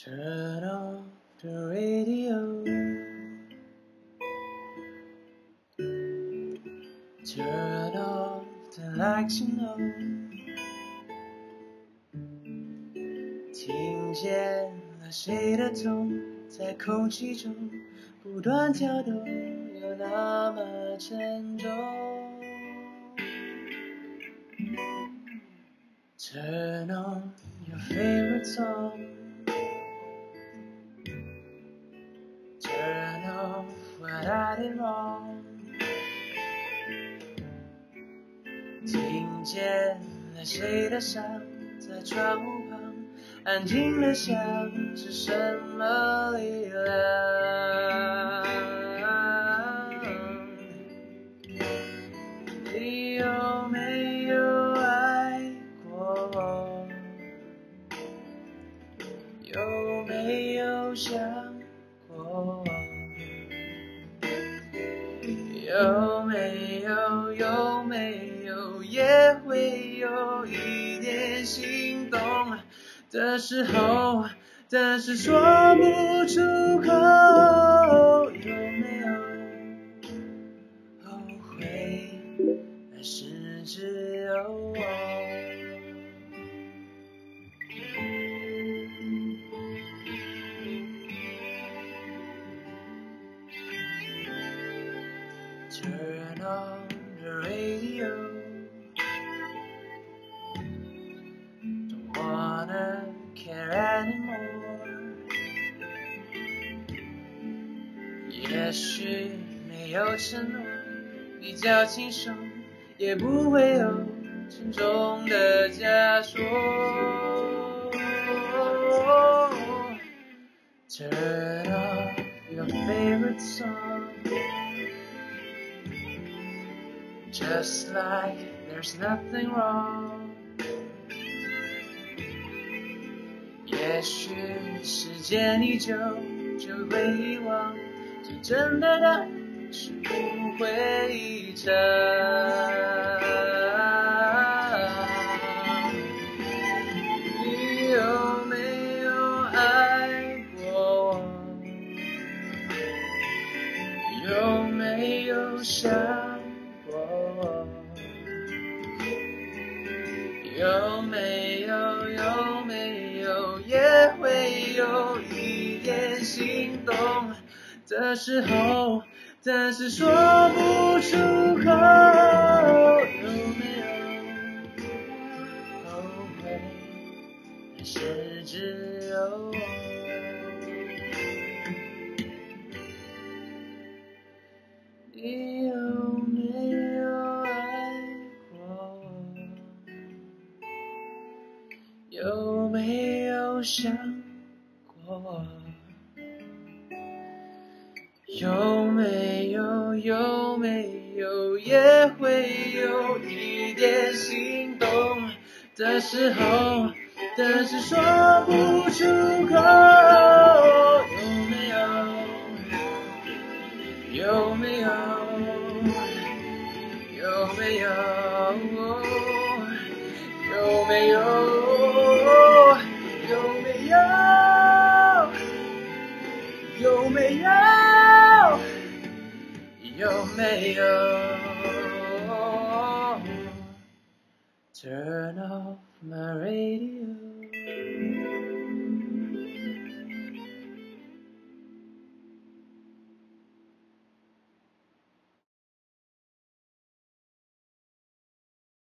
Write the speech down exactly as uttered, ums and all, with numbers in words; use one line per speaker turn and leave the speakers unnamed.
Turn off the radio. Turn off the lights, you know. 听见了谁的痛，在空气中不断跳动，又那么沉重。Turn on your favorite song. Turn off what I did wrong. 听见了谁的伤，在窗户旁安静的想，是什么力量？你有没有爱过我？有没有想过？有没有有没有也会有一点心动的时候，但是说不出口。有没有后悔，还是只有我？Turn on the radio. Don't wanna care anymore. 也许没有承诺，比较轻松，也不会有沉重的枷锁。Turn off your favorite song. Just like there's nothing wrong. 也许时间一久就会遗忘，真正的爱是不会一场。你有没有爱过我？有没有想过？有没有有没有也会有一点心动的时候，但是说不出口。有没有后悔，还是只有我？你有没有爱过我？有没有想过？有没有有没有也会有一点心动的时候，但是说不出口。有没有有没有有没有有没有有没有有没有有没有 Turn off my radio.